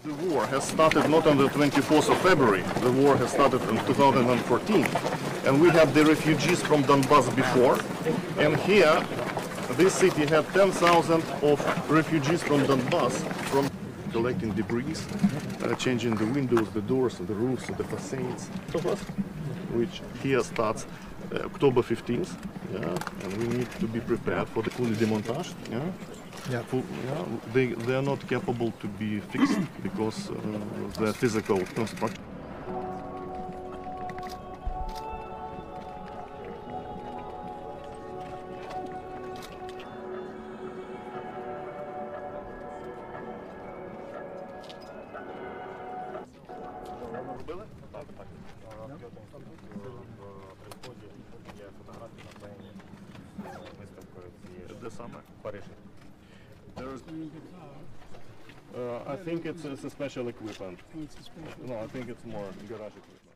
The war has started not on the 24th of February, the war has started in 2014, and we had the refugees from Donbass before, and here, this city had 10,000 of refugees from Donbass, from collecting debris, changing the windows, the doors, the roofs, the facades, which here starts October 15th, and we need to be prepared for the fully demontage. They are not capable to be fixed because of their physical construction. I think it's a special equipment. No, I think it's more garage equipment.